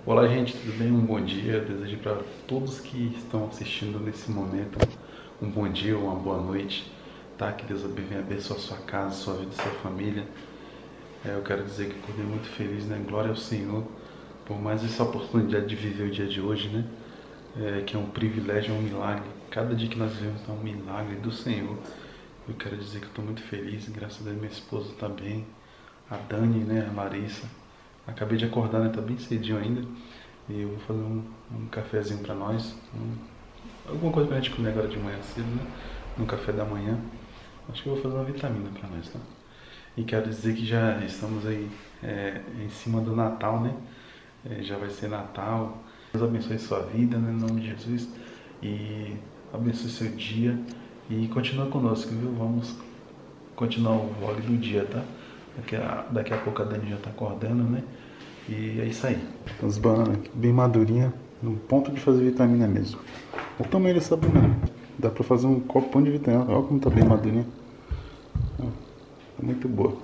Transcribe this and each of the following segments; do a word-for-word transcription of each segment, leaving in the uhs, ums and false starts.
Olá gente, tudo bem? Um bom dia. Eu desejo para todos que estão assistindo nesse momento um bom dia, uma boa noite, tá? Que Deus venha abençoar a sua casa, sua vida, sua família. É, eu quero dizer que acordei muito feliz, né? Glória ao Senhor por mais essa oportunidade de viver o dia de hoje, né? É, que é um privilégio, é um milagre. Cada dia que nós vivemos é um milagre do Senhor. Eu quero dizer que eu estou muito feliz, graças a Deus minha esposa está bem, a Dani, né, a Larissa. Acabei de acordar, né, tá bem cedinho ainda. E eu vou fazer um, um cafezinho para nós, um, alguma coisa pra gente comer agora de manhã cedo, né, no café da manhã. Acho que eu vou fazer uma vitamina para nós, tá? E quero dizer que já estamos aí é, em cima do Natal, né, é, já vai ser Natal. Deus abençoe sua vida, né, em nome de Jesus, e abençoe seu dia. E continua conosco, viu? Vamos continuar o vlog do dia, tá? Daqui a, daqui a pouco a Dani já tá acordando, né? E é isso aí. As bananas aqui, bem madurinhas, no ponto de fazer vitamina mesmo. O tamanho dessa banana. Dá pra fazer um copão de vitamina. Olha como tá bem madurinha. Tá muito boa.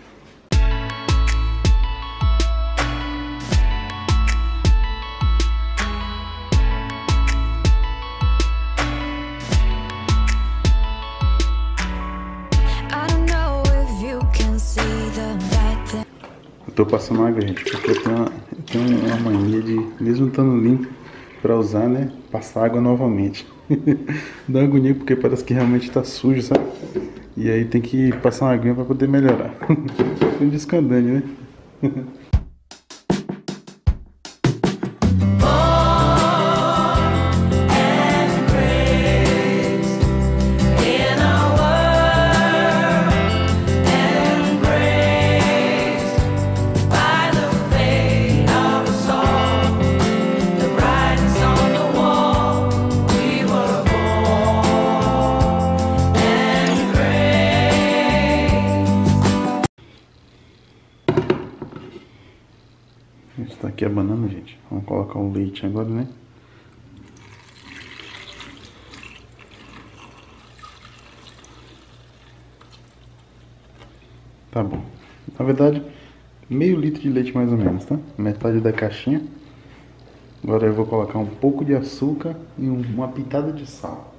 Eu tô passando água, gente, porque eu tenho uma, eu tenho uma mania de, mesmo estando limpo, pra usar, né, passar água novamente. Dá agonia porque parece que realmente tá sujo, sabe? E aí tem que passar uma aguinha pra poder melhorar. Um descandante, né? Está aqui a banana, gente. Vamos colocar o leite agora, né? Tá bom. Na verdade, meio litro de leite mais ou menos, tá? Metade da caixinha. Agora eu vou colocar um pouco de açúcar e uma pitada de sal.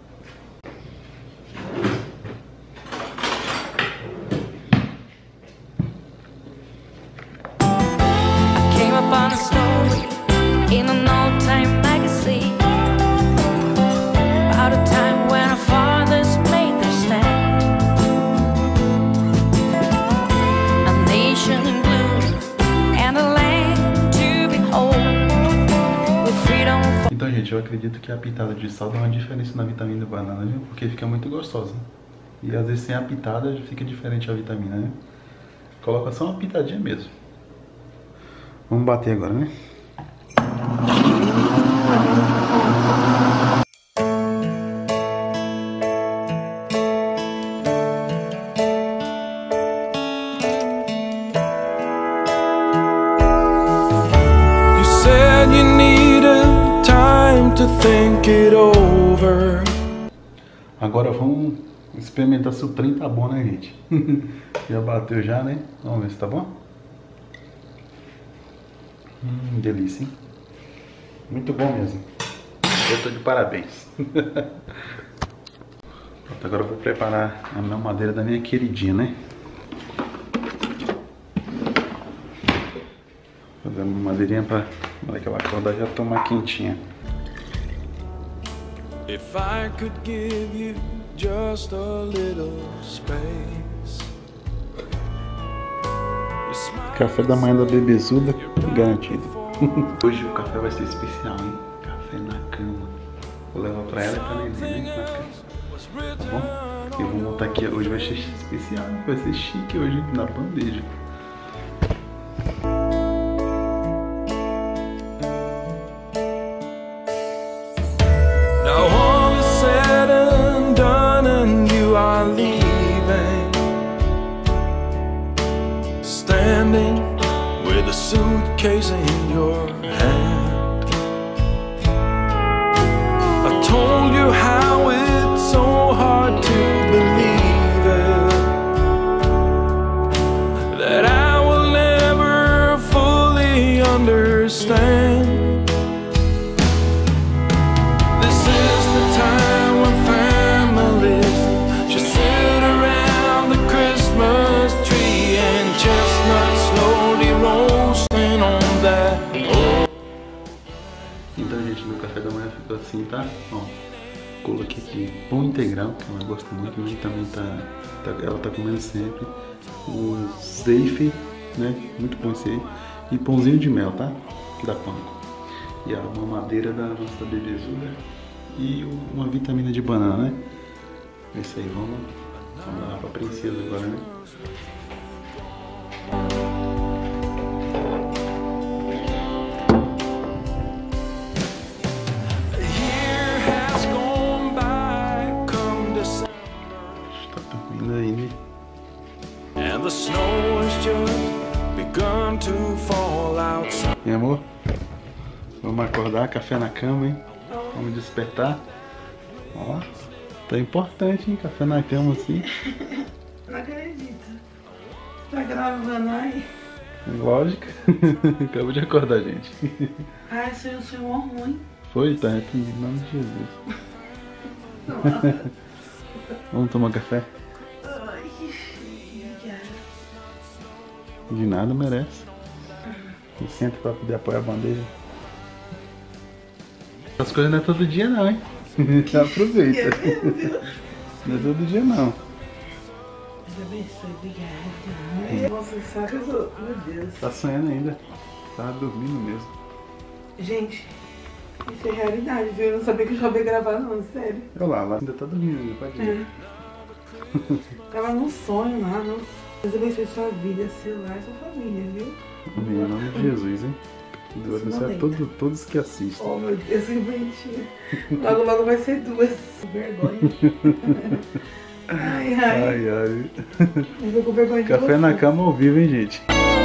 On a story in an old time magazine about a time when our fathers made their stand, a nation in blue and a land to behold with freedom for... Então, gente, eu acredito que a pitada de sal dá uma diferença na vitamina da banana, viu? Porque fica muito gostosa. E às vezes sem a pitada fica diferente a vitamina, né? Coloca só uma pitadinha mesmo. Vamos bater agora, né? You said you needed time to think it over. Agora vamos experimentar se o trem tá bom, né, gente? Já bateu já, né? Vamos ver se tá bom. Hum, delícia, hein? Muito bom mesmo. Eu tô de parabéns. Pronto, agora eu vou preparar a mamadeira da minha queridinha, né? Fazer uma madeirinha pra, na hora que ela acordar, já tomar quentinha. If I could give you just a little space. Café da manhã da bebezuda garantido. Hoje o café vai ser especial, hein? Café na cama. Vou levar pra ela e pra neném, né? Na cama. Tá bom? E vamos montar aqui. Hoje vai ser especial, vai ser chique hoje na bandeja. Now all is said and done and you are leaving. Standing with a suitcase in your hand. I told you how it's so hard to believe it, that I will never fully understand. Meu café da manhã ficou assim, tá? Ó, coloquei aqui pão integral, que ela gosta muito, né? Também tá, tá, ela tá comendo sempre. Um zeife, né? Muito bom esse aí. E pãozinho de mel, tá? Da Pânico. E a mamadeira da nossa bebezuda. E uma vitamina de banana, né? É isso aí, vamos, vamos lá pra princesa agora, né? Tá dormindo aí, né? And the snow has just begun to fall outside. Meu amor, vamos acordar, café na cama, hein? Vamos despertar. Ó, tá importante, hein? Café na cama assim. Não acredito. Tá gravando aí? Lógico. Acabou de acordar, gente. Ai, sonho um sonho ruim. Foi? Tá arrependido, em nome de Jesus. Vamos tomar café? Ai, obrigada. De nada, merece. E senta pra poder apoiar a bandeja. As coisas não é todo dia não, hein? Aproveita. Não é todo dia não. Deus abençoe, obrigada. Nossa, sabe que eu sou... Meu Deus. Tá sonhando ainda. Tá dormindo mesmo. Gente, isso é realidade, viu? Eu não sabia que eu já ia gravar não, sério. Olha lá, lá ainda tá dormindo, ainda pode ir. É. Tava num sonho lá, não. Deus abençoe sua vida, seu lar e sua família, viu? Amém, em nome de Jesus, hein? Deus abençoe a todos, todos que assistem. Oh, meu Deus, que bonitinho. Logo, logo vai ser duas. Vergonha. Ai, ai. Ai, ai. Eu tô com vergonha de Café você. na cama ao vivo, hein, gente?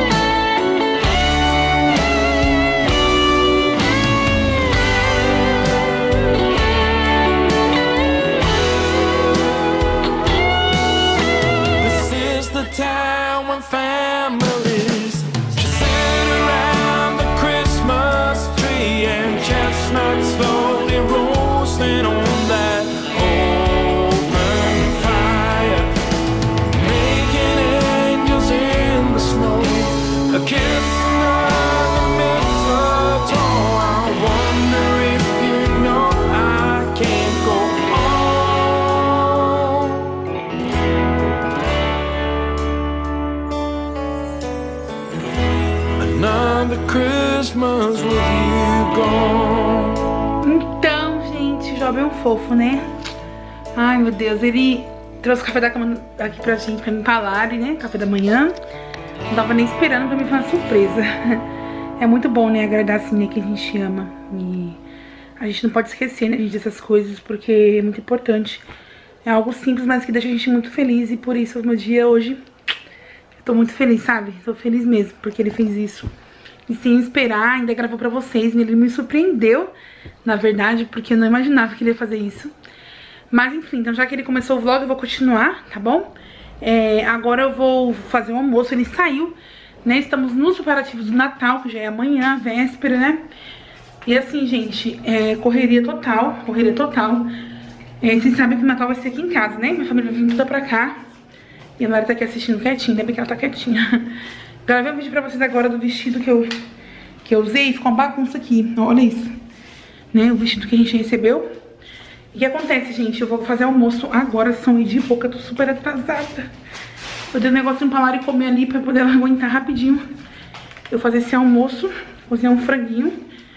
This is the time when families just sit around the Christmas tree and chestnuts slowly roasting on that open fire, making angels in the snow, a kiss under the mistletoe. I wonder if you know I can't go on. Another Christmas with you gone. Então, gente, o Job é um fofo, né? Ai, meu Deus, ele trouxe o café da cama aqui pra gente, pra mim falar, né? Café da manhã. Não tava nem esperando pra mim fazer uma surpresa. É muito bom, né? Agradar assim, né? Que a gente ama. E a gente não pode esquecer, né, gente, dessas coisas, porque é muito importante. É algo simples, mas que deixa a gente muito feliz. E por isso, o meu dia hoje, eu tô muito feliz, sabe? Tô feliz mesmo, porque ele fez isso. E sem esperar, ainda gravou pra vocês. E ele me surpreendeu, na verdade, porque eu não imaginava que ele ia fazer isso. Mas enfim, então já que ele começou o vlog, eu vou continuar, tá bom? É, agora eu vou fazer o almoço, ele saiu, né? Estamos nos preparativos do Natal, que já é amanhã, véspera, né? E assim, gente, é, correria total, correria total. É, vocês sabem que o Natal vai ser aqui em casa, né? Minha família vai vir toda pra cá. E a Mari tá aqui assistindo quietinha, ainda bem que ela tá quietinha. Gravei um vídeo pra vocês agora do vestido que eu, que eu usei, ficou uma bagunça aqui, olha isso. Né? O vestido que a gente recebeu. E o que acontece, gente? Eu vou fazer almoço agora, são meio de pouca, eu tô super atrasada. Eu dei um negocinho pra Mari comer ali pra poder aguentar rapidinho. Eu fazer esse almoço, cozinhar um franguinho.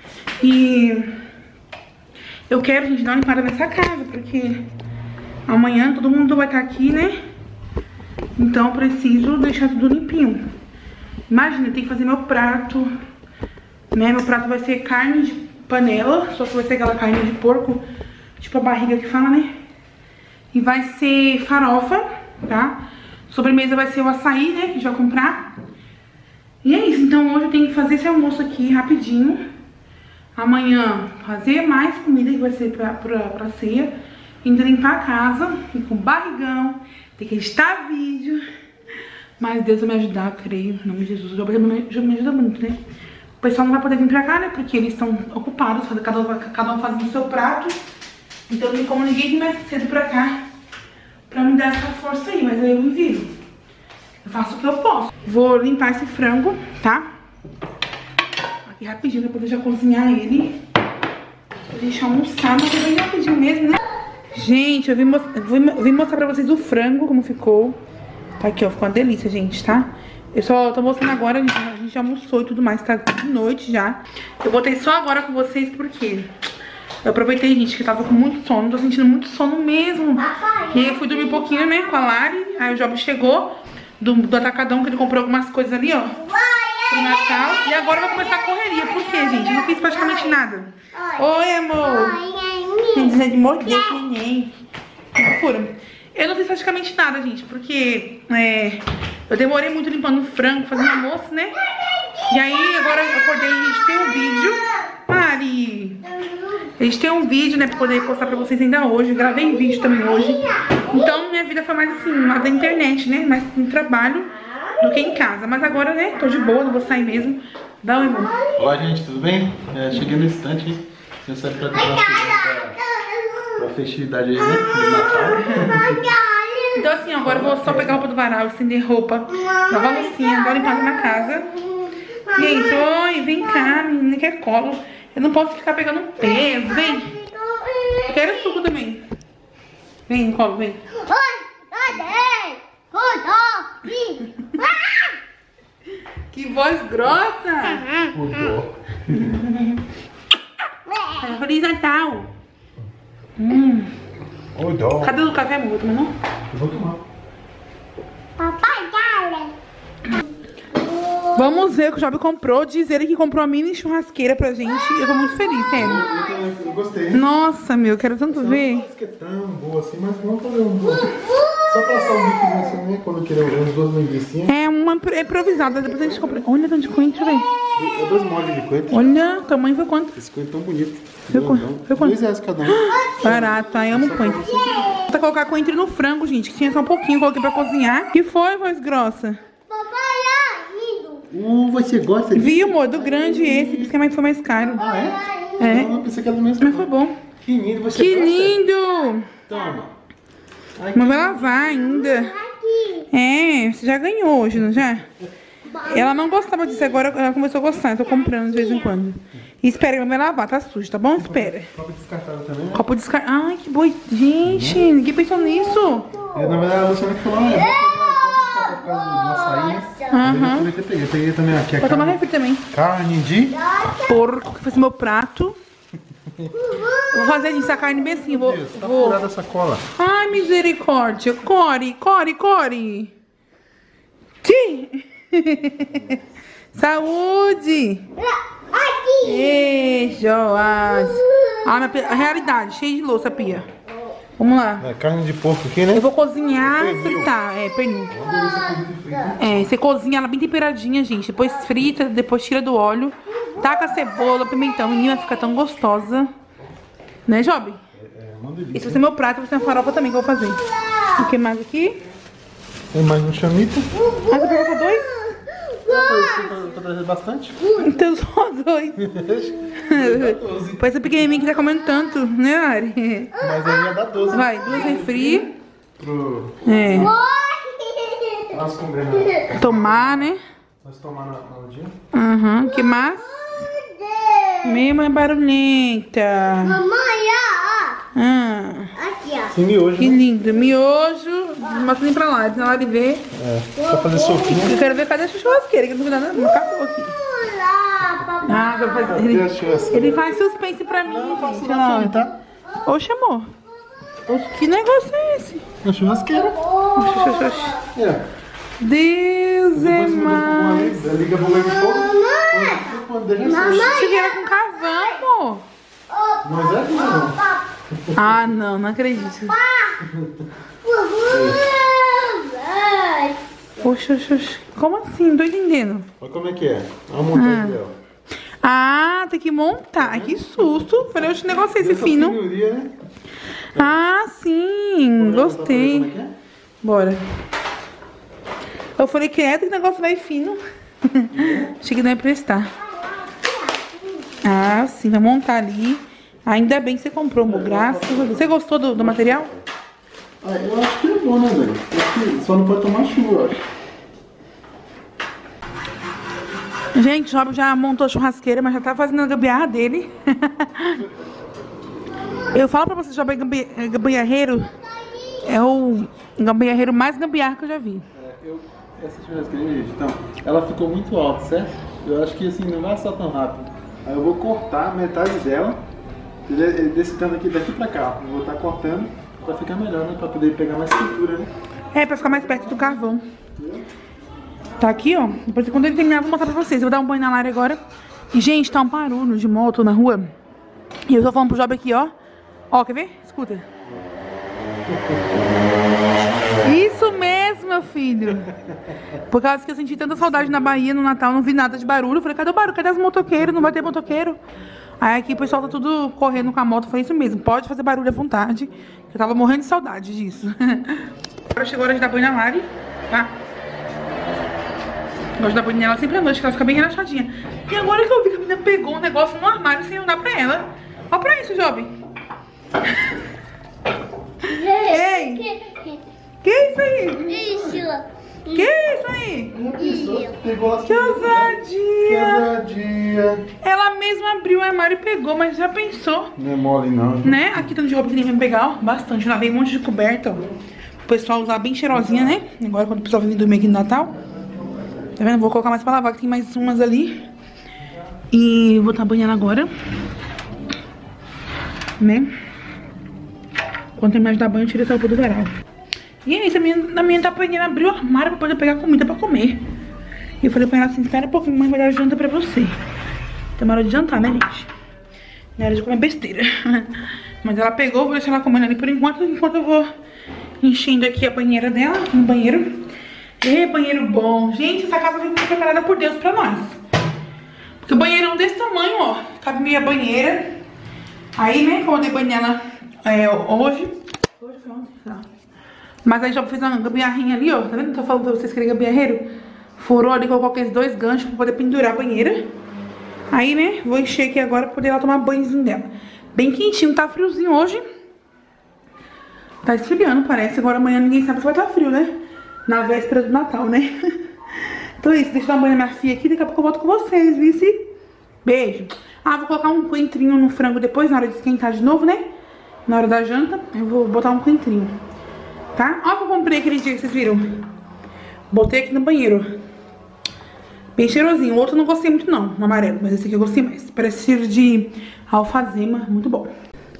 E eu quero, gente, dar uma limpada nessa casa, porque amanhã todo mundo vai estar aqui, né? Então eu preciso deixar tudo limpinho. Imagina, eu tenho que fazer meu prato, né? Meu prato vai ser carne de panela, só que vai ser aquela carne de porco, tipo a barriga que fala, né? E vai ser farofa, tá? Sobremesa vai ser o açaí, né? Que a gente vai comprar. E é isso, então hoje eu tenho que fazer esse almoço aqui rapidinho. Amanhã fazer mais comida que vai ser pra, pra, pra ceia. Ainda limpar a casa, e com barrigão, tem que editar vídeo. Mas Deus vai me ajudar, creio, em nome de Jesus. O Job me ajuda muito, né? O pessoal não vai poder vir pra cá, né? Porque eles estão ocupados, cada, cada um fazendo o seu prato. Então não tem como ninguém vir mais cedo pra cá pra me dar essa força aí, mas aí eu envio. Eu faço o que eu posso. Vou limpar esse frango, tá? Aqui rapidinho pra poder já cozinhar ele. A gente almoçar, mas eu bem rapidinho mesmo, né? Gente, eu vim, mo eu vim mostrar pra vocês o frango, como ficou. Tá aqui, ó, ficou uma delícia, gente, tá? Eu só tô mostrando agora, a gente, a gente já almoçou e tudo mais, tá de noite já. Eu botei só agora com vocês porque eu aproveitei, gente, que eu tava com muito sono, tô sentindo muito sono mesmo. E aí eu fui dormir um pouquinho, né, com a Lari, aí o Job chegou do, do Atacadão, que ele comprou algumas coisas ali, ó, pro Natal. E agora vai começar a correria, por quê, gente? Eu não fiz praticamente nada. Oi, amor. De morder, neném. Eu não fiz praticamente nada, gente, porque é, eu demorei muito limpando o frango, fazendo almoço, né? E aí, agora eu acordei e a gente tem um vídeo. Mari! A gente tem um vídeo, né, pra poder postar pra vocês ainda hoje. Eu gravei vídeo também hoje. Então, minha vida foi mais assim, mais da internet, né? Mais no trabalho do que em casa. Mas agora, né, tô de boa, não vou sair mesmo. Dá um irmão. Olá, gente, tudo bem? É, cheguei no instante, hein? Eu saí pra ter uma pra festividade aí, né? Do Natal. Então assim, agora eu vou só pegar a roupa do varal, estender roupa, lavar a loucinha, agora limpar na casa. Gente, oi, vem cá, menina, quer colo. Eu não posso ficar pegando peso, vem. Eu quero suco também. Vem, colo, vem. Que voz grossa. Feliz Natal. Hum. Oi, dó. Cadê o café, amor? Não? Eu vou tomar. Papai, dale. Vamos ver o que o Job comprou. Diz ele que comprou uma mini churrasqueira pra gente. Eu tô muito feliz, sério. Eu, eu gostei. Nossa, meu, quero tanto ver. Não parece que é tão boa assim, mas vamos fazer um... Só pra assar um bife assim, né? Quando eu querer uns dois linguiçinhas. É uma improvisada, depois a gente compra. Olha tanto de coentro, velho. É dois molhos de coentro. Olha, o tamanho foi quanto? Esse coentro tão bonito. Foi quanto? Foi quanto? Dois reais cada um. Barato, ai, amo coentro. Vou colocar coentro no frango, gente, que tinha só um pouquinho, coloquei pra cozinhar. Que foi, voz grossa? Papai, é lindo. Uh, você gosta disso? Viu, amor? Do grande esse, por isso que é mais- foi mais caro. Ah, é? É. Não, eu pensei que era do mesmo. Mas foi bom. Que lindo, você Que gosta? lindo! Toma. Ai, Mas vai lavar ainda. Aqui. É, você já ganhou hoje, não já? Ela não gostava disso, agora ela começou a gostar. Eu tô comprando de vez em quando. E espera que ela vai lavar, tá sujo, tá bom? Espera. copo descartável também, né? Copo descartável. Ai, que boi. Gente, ninguém pensou nisso. É, na verdade, a Luciana que falou, olha, eu vou pegar copo descartável por causa do açaí, né? Aham. Eu peguei, eu peguei também aqui a Vou tomar carne, refri também. carne de... Porco, que foi esse meu prato. Vou fazer isso, a carne bem assim. Vou, Deus, tá vou... furada essa cola. Ai, misericórdia. Core, core, core. Ti. Saúde. Aqui. Ei, Joás. Ah, minha pia- a realidade, cheia de louça, pia. Vamos lá. É, carne de porco aqui, né? Eu vou cozinhar e Pernil. fritar. É, pernil. É, você cozinha ela bem temperadinha, gente. Depois frita, depois tira do óleo. Taca cebola, pimentão. Menina, vai ficar tão gostosa. Né, Job? É, uma delícia. Esse vai ser meu prato, vai ser uma farofa também que eu vou fazer. O que mais aqui? Tem mais um chamito. Ah, você pegou só dois? Tô trazendo bastante. Então só dois. Pois esse pequenininho que tá comendo tanto, né, Ari? Mas aí ia dar doze. Vai, duas refri. Pro... É. Nós comer na... Tomar, né? Nós tomar na, na dia. Aham. O que mais? Minha mãe barulhenta. Mamãe, ó. Ah, Aqui, ó. Tem miojo, que né? lindo. Miojo. Mostra nem pra lá, senão ela vai ver. É, pra fazer sopinha. Eu quero ver cadê a churrasqueira, que não vi nada, não acabou aqui. Olá, papai. Ah, vai fazer. Cadê a Ele, churrasqueira? ele faz suspense pra mim, Não, eu faço gente. lá Olha também, lá. tá? Oxe, amor. Oxe, que negócio é esse? Na churrasqueira. Oxe, oxe, oxe. É. Deus é Depois muda pro mais. ali, liga a boleia de fogo. Quando deixa Você viera com carvão, amor. Mas é que não. Ah, não, não acredito. Oxe, oxe, oxe. Como assim? Não tô entendendo. Olha como é que é. Olha a montagem dela. Ah, tem que montar. Ai, que susto. Falei, oxe, que negócio é esse Essa fino? finuria, né? Ah, sim. Vamos ver Gostei. como é que é? Bora. Eu falei, quieto, que negócio vai fino. Achei que não ia prestar. Ah, sim, vai montar ali. Ainda bem que você comprou, amor. Graças a Deus. Você gostou do, do material? Ah, eu acho que é bom, né, velho? Acho que só não pode tomar chuva, eu acho. Gente, o Job já montou a churrasqueira, mas já tá fazendo a gambiarra dele. Eu falo pra vocês, Job é gambi gambiarreiro. É o gambiarreiro mais gambiarra que eu já vi. É, eu, essa churrasqueira, gente, então, ela ficou muito alta, certo? Eu acho que assim, não vai assar tão rápido. Aí eu vou cortar metade dela, desse tanto aqui, daqui pra cá. Eu vou estar cortando pra ficar melhor, né? Pra poder pegar mais cintura, né? É, pra ficar mais perto do carvão. Tá aqui, ó. Depois, quando ele terminar, eu vou mostrar pra vocês. Eu vou dar um banho na Lara agora. E, gente, tá um barulho de moto na rua. E eu tô falando pro Job aqui, ó. Ó, quer ver? Escuta. Isso mesmo, meu filho. Por causa que eu senti tanta saudade na Bahia no Natal, não vi nada de barulho. Eu falei, cadê o barulho? Cadê os motoqueiros? Não vai ter motoqueiro. Aí aqui o pessoal tá tudo correndo com a moto. Foi isso mesmo, pode fazer barulho à vontade. Eu tava morrendo de saudade disso. Agora chegou a hora de dar banho na Lari, tá? Gosto de dar banho nela sempre à noite, que ela fica bem relaxadinha. E agora que eu vi que a menina pegou um negócio no armário sem eu dar pra ela. Olha pra isso, Job. Ei! Que, Que é isso aí? isso. Que é isso aí? Isso. Pegou as Que ousadia! ousadia. Ela mesma abriu o armário e pegou, mas já pensou, Não é mole não. né? Aqui tanto de roupa que nem vai me pegar, ó, bastante. Lá vem um monte de coberta, ó. O pessoal usar bem cheirosinha, né? Agora quando o pessoal vem dormir aqui no Natal. Tá vendo? Vou colocar mais pra lavar, que tem mais umas ali. E vou estar banhando agora. Né? Quando terminar de dar banho, eu tiro essa roupa do varal. E é isso, a minha, a minha tá banhando, abriu o armário pra poder pegar comida pra comer. E eu falei pra ela assim, espera um pouquinho, mãe vai dar janta pra você. Então é hora de jantar, né, gente? Não é hora de comer besteira. Mas ela pegou, vou deixar ela comendo ali por enquanto, enquanto eu vou enchendo aqui a banheira dela, no banheiro. E banheiro bom. Gente, essa casa foi preparada por Deus pra nós. Porque o banheirão desse tamanho, ó, cabe meia banheira. Aí, né, como eu dei banho nela é, hoje. Hoje foi ontem, sei lá. Mas aí já fiz uma gambiarrinha ali, ó. Tá vendo? Tô falando pra vocês que ele é gambiarreiro. Furou ali, colocou aqueles dois ganchos pra poder pendurar a banheira. Aí, né, vou encher aqui agora pra poder ela tomar banhozinho dela. Bem quentinho, tá friozinho hoje. Tá esfriando, parece. Agora amanhã ninguém sabe se vai estar frio, né? Na véspera do Natal, né? Então é isso, deixa eu dar um banho na minha filha aqui. Daqui a pouco eu volto com vocês, vice? Beijo. Ah, vou colocar um coentrinho no frango depois, na hora de esquentar de novo, né? Na hora da janta, eu vou botar um coentrinho. Tá? Ó que eu comprei aquele dia que vocês viram. Botei aqui no banheiro. Bem cheirosinho. O outro eu não gostei muito não, o amarelo. Mas esse aqui eu gostei mais. Parece cheiro de alfazema. Muito bom.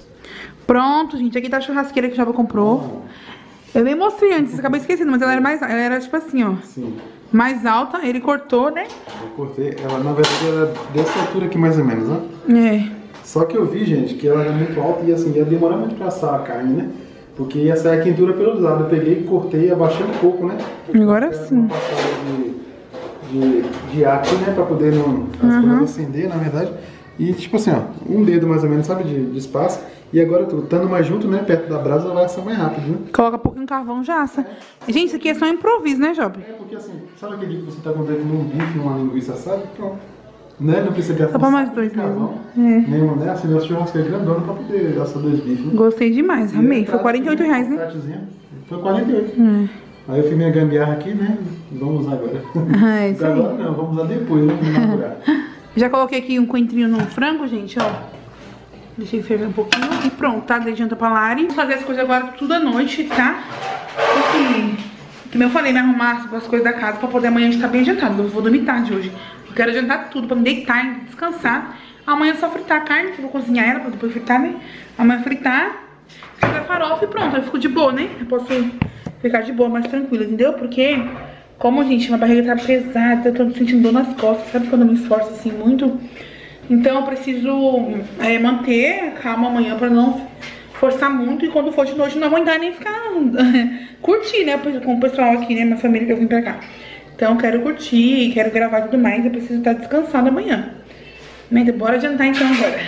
Pronto, gente. Aqui tá a churrasqueira que o Java comprou. Eu nem mostrei antes, acabei esquecendo. Mas ela era mais... Ela era tipo assim, ó. Sim. Mais alta. Ele cortou, né? Eu cortei. Ela, na verdade, era dessa altura aqui mais ou menos, né? É. Só que eu vi, gente, que ela era muito alta e assim, ia demorar muito pra assar a carne, né? Porque ia sair a quentura pelos lados. Eu peguei, cortei, abaixei um pouco, né? Agora sim. Uma passada de, de, de ar aqui, né? Pra poder não, as Uhum. coisas acender, na verdade. E tipo assim, ó, um dedo mais ou menos, sabe, de, de espaço. E agora, tu, estando mais junto, né, perto da brasa, vai assar mais rápido, né? Coloca um pouquinho de carvão, já assa. Gente, isso aqui é só improviso, né, Job? É porque assim, sabe aquele dia que você tá com dentro num bife, numa linguiça assada? Pronto. Né? Não precisa gastar Só pra mais saco dois de carvão. mesmo. É. Nenhum, né? Assim, meu churrasqueiro é grandona pra poder assar dois bifes, né? Gostei demais, amei. Foi Prato, quarenta e oito reais, né? pratozinho. Foi quarenta e oito. Hum. Aí eu fiz minha gambiarra aqui, né? Vamos usar agora. Ah, é isso aí. Agora não, vamos usar depois, né? Vamos inaugurar. Já coloquei aqui um coentrinho no frango, gente, ó. Deixei ferver um pouquinho e pronto, tá? Dei janta pra Lari. Vou fazer as coisas agora tudo à noite, tá? Assim, como eu falei, me arrumar as coisas da casa pra poder amanhã estar bem adiantado. Eu vou dormir tarde hoje. Eu quero adiantar tudo pra me deitar e descansar. Amanhã é só fritar a carne, que eu vou cozinhar ela pra depois fritar, né? Amanhã fritar, fazer a farofa e pronto. Eu fico de boa, né? Eu posso ficar de boa, mais tranquila, entendeu? Porque, como, gente, minha barriga tá pesada, eu tô sentindo dor nas costas. Sabe quando eu me esforço assim muito? Então eu preciso é, manter calma amanhã pra não forçar muito. E quando for de noite não aguentar nem ficar curtir, né? Com o pessoal aqui, né? Minha família que eu vim pra cá. Então eu quero curtir, quero gravar tudo mais. Eu preciso estar descansada amanhã. Né? Bora adiantar então agora.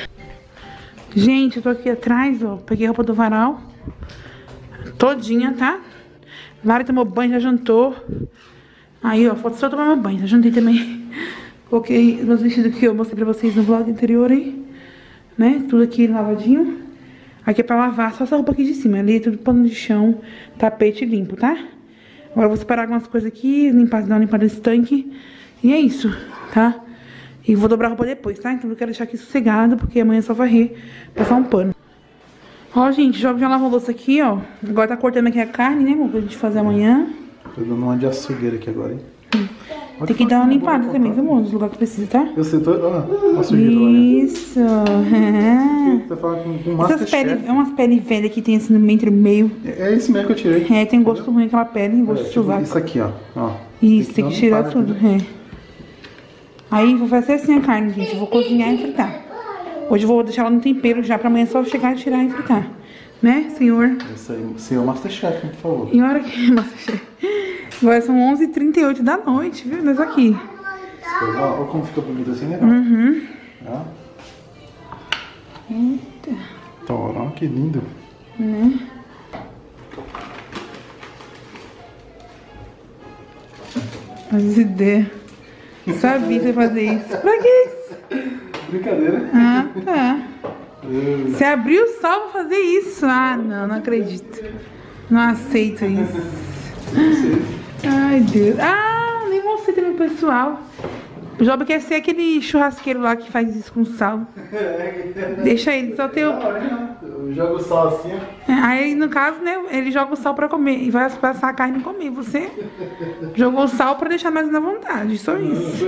Gente, eu tô aqui atrás, ó. Peguei a roupa do varal todinha, tá? Lara tomou banho, já jantou. Aí, ó, falta só tomar meu banho. Já jantei também. Coloquei meus vestidos que eu mostrei pra vocês no vlog anterior aí, né? Tudo aqui lavadinho. Aqui é pra lavar só essa roupa aqui de cima. Ali é tudo pano de chão, tapete limpo, tá? Agora eu vou separar algumas coisas aqui, limpar, dar uma limpada nesse tanque. E é isso, tá? E vou dobrar a roupa depois, tá? Então eu quero deixar aqui sossegado, porque amanhã é só varrer, passar um pano. Ó, gente, o Job já lavou a louça aqui, ó. Agora tá cortando aqui a carne, né, amor? Pra gente fazer amanhã. Tô dando uma de açougueira aqui agora, hein? Hum. Tem que dar uma limpada também, viu, amor? Nos lugares que precisa, tá? Eu sei, tô... Ó, a sujeira lá, né? Isso. Você fala com, com Essas peles, é umas peles velhas que tem assim no meio, entre o meio. É, é esse mesmo que eu tirei. É, tem gosto Entendeu? ruim aquela pele, gosto é, de sovaco. Isso aqui, ó. ó. Isso, tem que, tem que tirar tudo, é. Aí vou fazer assim a carne, gente. Eu vou cozinhar e fritar. Hoje eu vou deixar ela no tempero já pra amanhã só chegar e tirar e fritar. Né, senhor? Isso aí, senhor Masterchef, por favor. E hora que... Masterchef. Agora são onze e trinta e oito da noite, viu? Nós aqui. Olha como fica bonito assim, legal. Uhum. Ó. Eita. Toró, que lindo. Né? As ideias. Sabia que você ia fazer isso. Pra que isso? Brincadeira. Ah, tá. Você abriu o sol pra fazer isso? Ah, não, não acredito. Não aceito isso. Ai, Deus. Ah, nem você também, pessoal. O Job quer ser aquele churrasqueiro lá que faz isso com sal. Deixa ele, só ter o... Eu jogo o sal assim, ó. Aí, no caso, né, ele joga o sal pra comer e vai passar a carne e comer. Você jogou o sal pra deixar mais na vontade, só isso.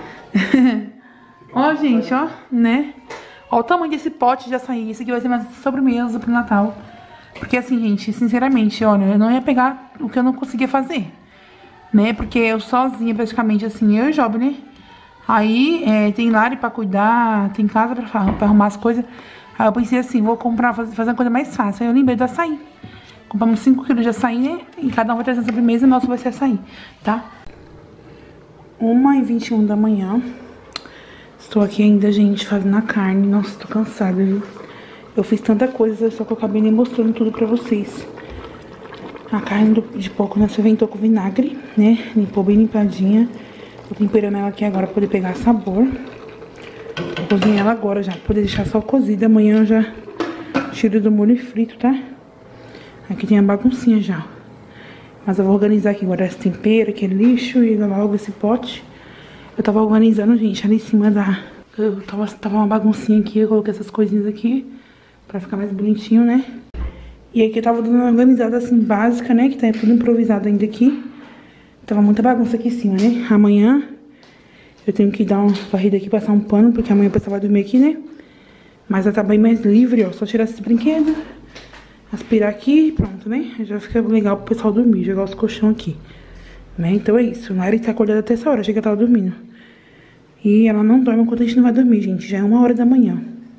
Ó, gente, ó, né? Ó o tamanho desse pote de açaí. Esse aqui vai ser mais sobremesa pro Natal. Porque assim, gente, sinceramente, olha, eu não ia pegar o que eu não conseguia fazer. Né? Porque eu sozinha, praticamente, assim, eu e o Job, né? Aí, é, tem Lari pra cuidar, tem casa pra, pra arrumar as coisas. Aí eu pensei assim, vou comprar, fazer, fazer uma coisa mais fácil. Aí eu lembrei do açaí. Compramos cinco quilos de açaí, né? E cada um vai trazer a sobremesa e o nosso vai ser açaí, tá? uma e vinte e um da manhã. Estou aqui ainda, gente, fazendo a carne. Nossa, tô cansada, viu? Eu fiz tanta coisa, só que eu acabei nem mostrando tudo pra vocês. A carne de porco nós ferventou com vinagre, né? Limpou bem limpadinha. Tô temperando ela aqui agora pra poder pegar sabor. Vou cozinhar ela agora já, pra poder deixar só cozida. Amanhã eu já tiro do molho frito, tá? Aqui tem a baguncinha já. Mas eu vou organizar aqui agora esse tempero, aquele lixo e logo esse pote. Eu tava organizando, gente, ali em cima da... Eu tava, tava uma baguncinha aqui, eu coloquei essas coisinhas aqui pra ficar mais bonitinho, né? E aqui eu tava dando uma organizada assim, básica, né? Que tá tudo improvisado ainda aqui. Tava muita bagunça aqui em cima, né? Amanhã eu tenho que dar uma varrida aqui, passar um pano, porque amanhã o pessoal vai dormir aqui, né? Mas ela tá bem mais livre, ó. Só tirar esses brinquedos, aspirar aqui e pronto, né? Já fica legal pro pessoal dormir, jogar os colchão aqui. Né? Então é isso. Lari tá acordada até essa hora, achei que ela tava dormindo. E ela não dorme enquanto a gente não vai dormir, gente. Já é uma hora da manhã.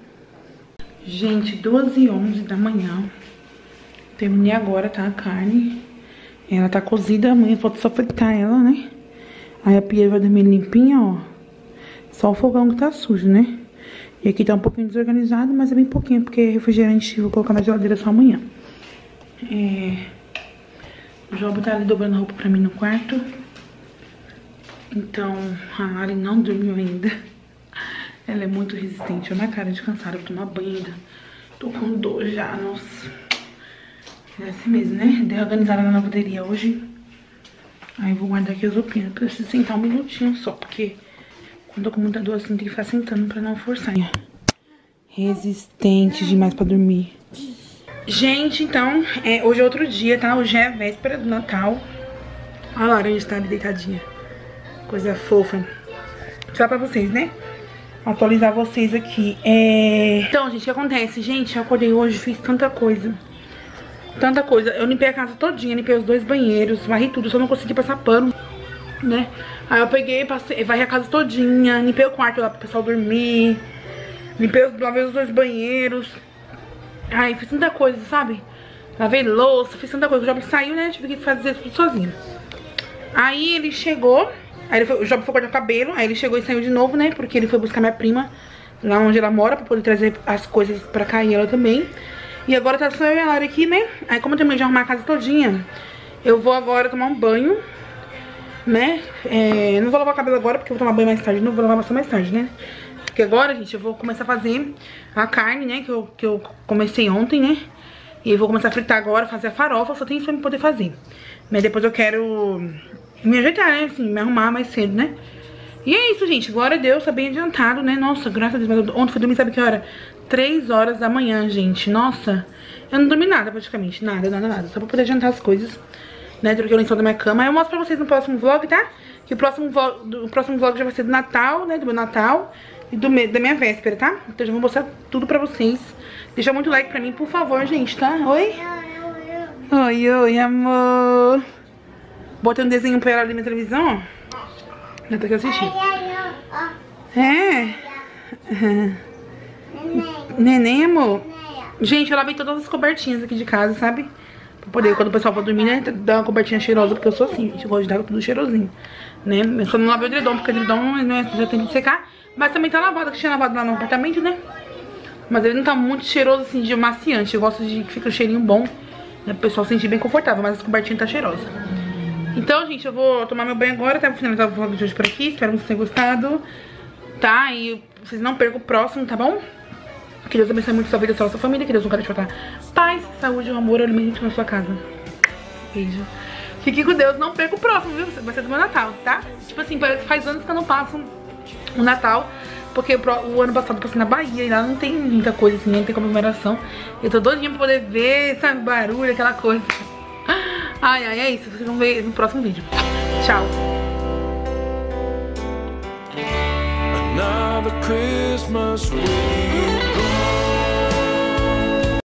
Gente, duas e onze da manhã. Terminei agora, tá? A carne. Ela tá cozida, amanhã falta só fritar ela, né? Aí a pia vai dormir limpinha, ó. Só o fogão que tá sujo, né? E aqui tá um pouquinho desorganizado, mas é bem pouquinho, porque refrigerante eu vou colocar na geladeira só amanhã. É... O Job tá ali dobrando roupa pra mim no quarto. Então, a Lari não dormiu ainda. Ela é muito resistente. Olha a cara de cansada, vou tomar banho ainda. Tô com dor já, nossa. É assim mesmo, né? Dei organizada na lavanderia hoje. Aí vou guardar aqui as roupinhas. Preciso sentar um minutinho só, porque quando eu tô com muita dor assim, tem que ficar sentando pra não forçar. Resistente demais pra dormir. Gente, então, é, hoje é outro dia, tá? Hoje é a véspera do Natal. Olha a Laranja tá ali deitadinha. Coisa fofa. Só pra vocês, né? Atualizar vocês aqui. É... Então, gente, o que acontece? Gente, eu acordei hoje, fiz tanta coisa. Tanta coisa. Eu limpei a casa todinha, limpei os dois banheiros, varri tudo, só não consegui passar pano, né? Aí eu peguei, passei, varri a casa todinha, limpei o quarto lá pro pessoal dormir. Limpei, lavei os dois banheiros. Ai, fiz tanta coisa, sabe? Lavei louça, fiz tanta coisa. O Job saiu, né? Tive que fazer tudo sozinho. Aí ele chegou, aí ele foi, o Job foi cortar o cabelo, aí ele chegou e saiu de novo, né? Porque ele foi buscar minha prima lá onde ela mora, pra poder trazer as coisas pra cá e ela também. E agora tá só eu e a Lari aqui, né? Aí como eu terminei de arrumar a casa todinha, eu vou agora tomar um banho, né? É, não vou lavar o cabelo agora, porque eu vou tomar banho mais tarde. Não vou lavar só mais tarde, né? Porque agora, gente, eu vou começar a fazer a carne, né? Que eu, que eu comecei ontem, né? E eu vou começar a fritar agora, fazer a farofa. Só tem isso pra me poder fazer. Mas depois eu quero me ajeitar, né? Assim, me arrumar mais cedo, né? E é isso, gente. Glória a Deus, tá bem adiantado, né? Nossa, graças a Deus. Ontem foi dormir, sabe que hora? três horas da manhã, gente. Nossa, Eu não dormi nada praticamente, nada, nada, nada. Só pra poder adiantar as coisas, né? Troquei o lençol da minha cama. Eu mostro pra vocês no próximo vlog, tá? Que o próximo vlog, do, o próximo vlog já vai ser do Natal, né? Do meu Natal e do me, da minha véspera, tá? Então eu já vou mostrar tudo pra vocês. Deixa muito like pra mim, por favor, gente, tá? Oi? Oi, oi, amor. Botei um desenho pra ela ali na televisão, ó. Já tá aqui assistindo. É. Neném, amor. Gente, eu lavei todas as cobertinhas aqui de casa, sabe? Pra poder, quando o pessoal for dormir, né, dar uma cobertinha cheirosa, porque eu sou assim, eu gosto de dar tudo cheirosinho, né? Eu só não lavei o edredom, porque o edredom, né, já tem que secar. Mas também tá lavado, que tinha lavado lá no apartamento, né? Mas ele não tá muito cheiroso, assim, de maciante. Eu gosto de que fica um cheirinho bom, né, pro pessoal sentir bem confortável, mas as cobertinhas tá cheirosa. Então, gente, eu vou tomar meu banho agora, tá? Vou finalizar o vlog de hoje por aqui. Espero que vocês tenham gostado, tá? E vocês não percam o próximo, tá bom? Que Deus abençoe muito sua vida, sua família. Que Deus não quer te faltar paz, saúde, amor, alimento na sua casa. Beijo. Fique com Deus, não perca o próximo, viu? Vai ser do meu Natal, tá? Tipo assim, faz anos que eu não passo o Natal, porque o ano passado eu passei na Bahia e lá não tem muita coisa assim, não tem comemoração. Eu tô doidinha pra poder ver, sabe, barulho, aquela coisa. Ai, ai, é isso. Vocês vão ver no próximo vídeo. Tchau. Another Christmas week.